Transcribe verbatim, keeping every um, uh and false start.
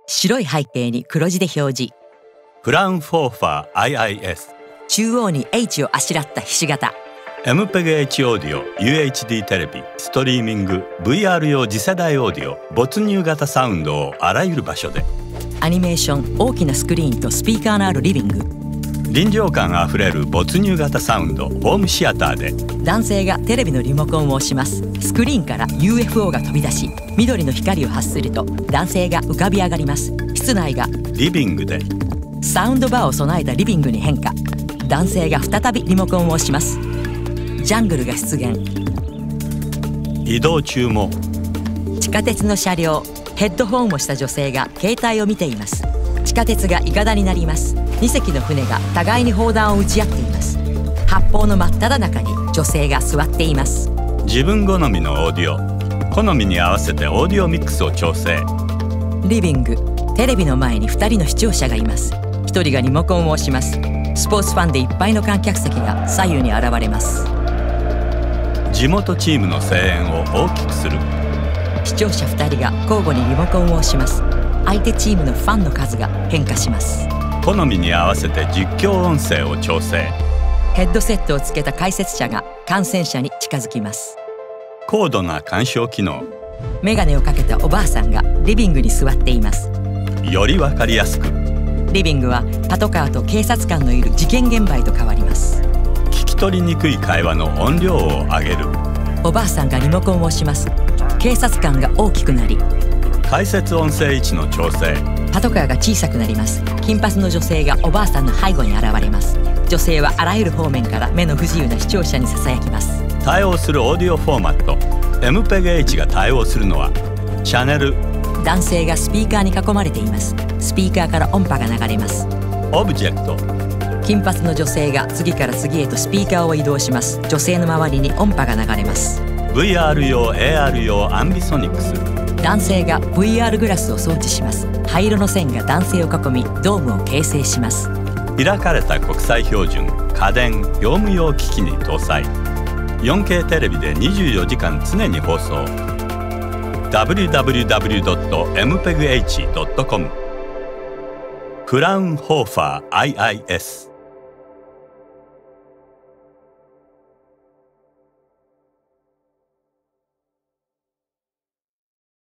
白い背景に黒字で表示。 フラウンフォーファー アイアイエス。 中央に H をあしらったひし形。 エムペグ H オーディオ、ユーエイチディー テレビ、ストリーミング、ブイアール 用次世代オーディオ、没入型サウンドをあらゆる場所で。 アニメーション、大きなスクリーンとスピーカーのあるリビング。 臨場感あふれる没入型サウンド、ホームシアターで。 男性がテレビのリモコンを押します。スクリーンから ユーエフオー が飛び出し、緑の光を発すると男性が浮かび上がります。室内がリビングで。 サウンドバーを備えたリビングに変化。男性が再びリモコンを押します。ジャングルが出現。 移動中も。 地下鉄の車両。ヘッドホンをした女性が携帯を見ています。地下鉄がいかだになります。に隻の船が互いに砲弾を撃ち合っています。発砲の真っ只中に女性が座っています。 自分好みのオーディオ。好みに合わせてオーディオミックスを調整。 リビング。テレビの前にふたりの視聴者がいます。ひとりがリモコンを押します。スポーツファンでいっぱいの観客席が左右に現れます。 地元チームの声援を大きくする。 視聴者ふたりが交互にリモコンを押します。相手チームのファンの数が変化します。 好みに合わせて実況音声を調整。 ヘッドセットをつけた解説者が観戦者に近づきます。 高度な干渉機能。 メガネをかけたおばあさんがリビングに座っています。 より分かりやすく。 リビングはパトカーと警察官のいる事件現場へと変わります。 聞き取りにくい会話の音量を上げる。 おばあさんがリモコンを押します。警察官が大きくなり、 解説音声位置の調整。 パトカーが小さくなります。金髪の女性がおばあさんの背後に現れます。女性はあらゆる方面から目の不自由な視聴者にささやきます。 対応するオーディオフォーマット。 エムペグ H が対応するのはチャンネル。 男性がスピーカーに囲まれています。スピーカーから音波が流れます。 オブジェクト。 金髪の女性が次から次へとスピーカーを移動します。女性の周りに音波が流れます。 ブイアール 用 エーアール 用アンビソニックス。 男性が ブイアール グラスを装置します。灰色の線が男性を囲みドームを形成します。 開かれた国際標準、家電業務用機器に搭載。 よんケー テレビでにじゅうよじかん常に放送。 ダブリューダブリューダブリュードットエムペグエイチドットコム。フラウンホーファー アイアイエス。